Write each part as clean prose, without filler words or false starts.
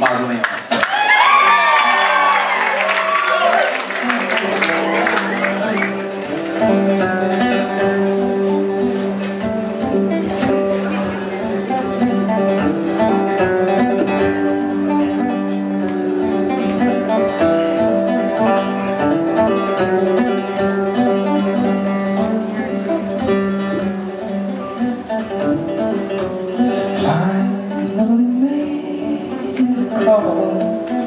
Mausoleum. Finally made it across,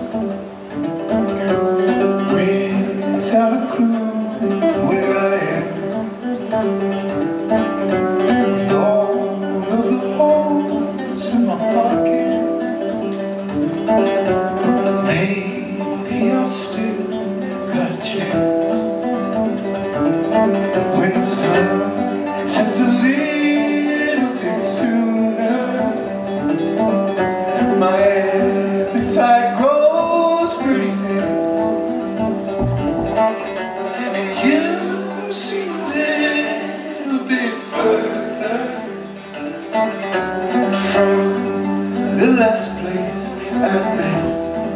without a clue where I am, with all of the holes in my pocket. Maybe I still got a chance when the sun sets a little bit sooner. My appetite grows pretty thin, and you seem a little bit further from the last place I met.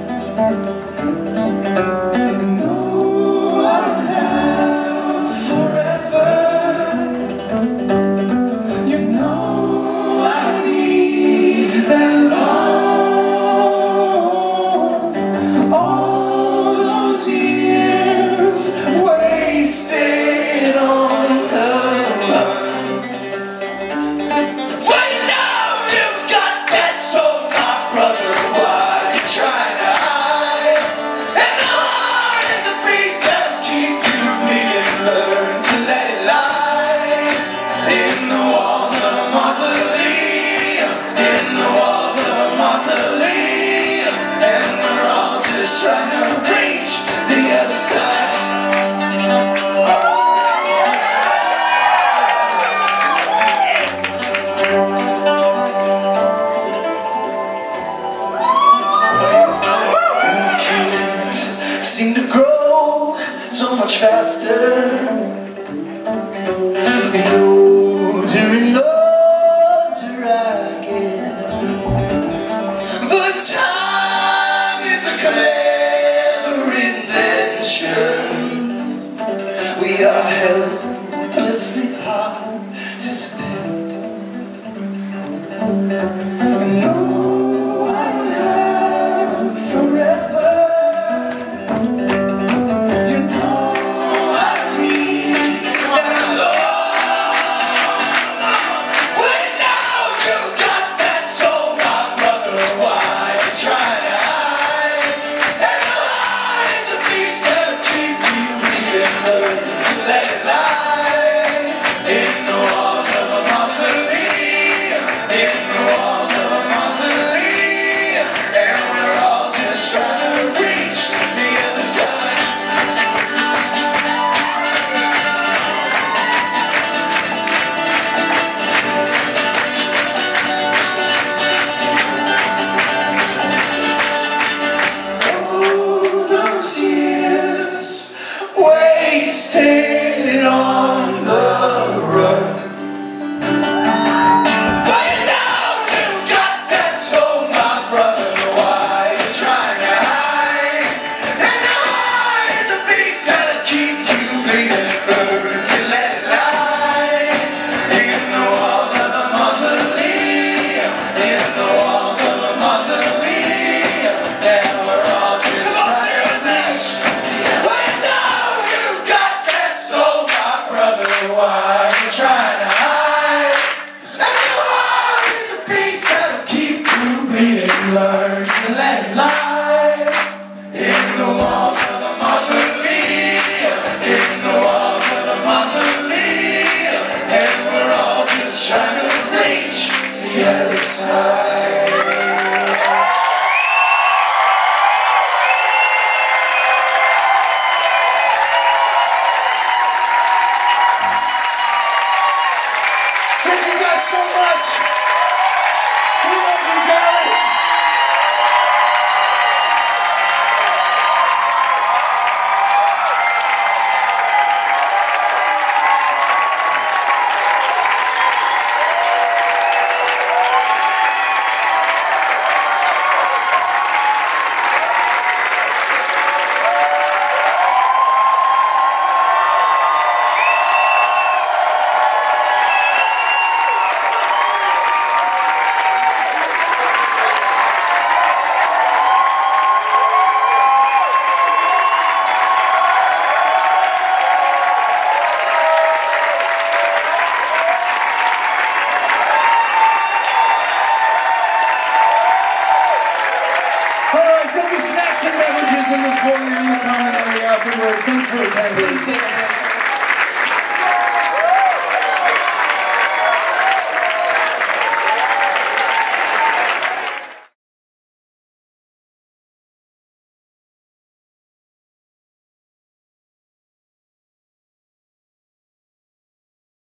And no, I don't have forever. You know I don't need that long. All those years wasted on the run. Well, you know you got that soul, my brother. Why you trying to hide? And the heart is a beast that'll keep you bleeding. Learn to let it lie in the walls of a mausoleum. In the walls of a mausoleum. And we're all just trying to reach the other side. And the kids seem to grow so much faster. The older and older I get, but time is a clever invention. We are helplessly participant. And no, I don't have forever. You know I don't need that long. Well, now you got that soul, my brother. Why you trying to hide? And the heart is a beast that'll keep you bleeding. Learn to let it lie in the walls of a mausoleum. In the walls of a mausoleum. And we're all just trying to reach the other side. Oh, those years wasted on the run. For you know you got that soul, my brother. Why you trying to hide? And the heart is a beast that'll keep you bleeding. Learn to let it lie in the walls of the mausoleum. In the walls of the mausoleum. And we're all just trying to reach. Well, you know you got that soul, my brother. Why you trying to hide? And your heart is a beast that'll keep you bleeding. Learn to let it lie in the walls of the mausoleum. In the walls of the mausoleum. And we're all just trying to reach the other side. Thank you guys so much. We love you, Dallas. for you in the commentary afterwards. Thanks for attending.